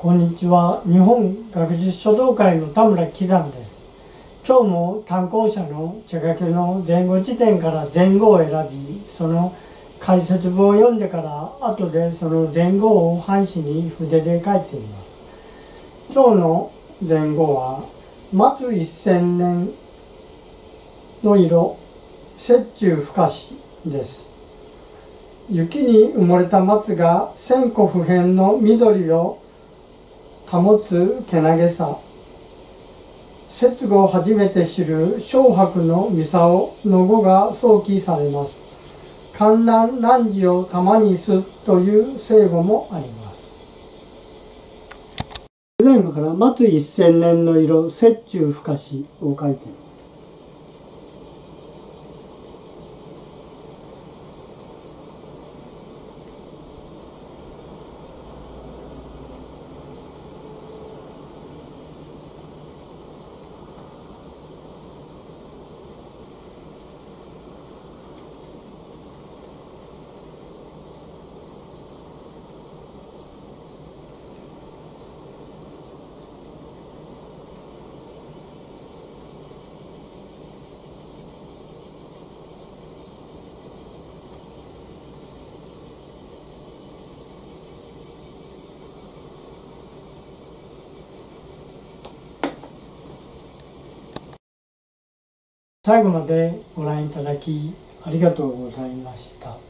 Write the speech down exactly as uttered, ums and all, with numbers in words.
こんにちは。日本学術書道会の田村喜山です。今日も単行者の茶掛けの前後辞典から前後を選び、その解説文を読んでから後でその前後を半紙に筆で書いています。今日の前後は松一千年の色雪中深しです。雪に埋もれた松が千個不変の緑を保つけなげさ。節後初めて知る小白の操の語が想起されます。観覧汝を玉にすという聖語もあります。それでは今から松一千年の色雪中深しを書いています。最後までご覧いただきありがとうございました。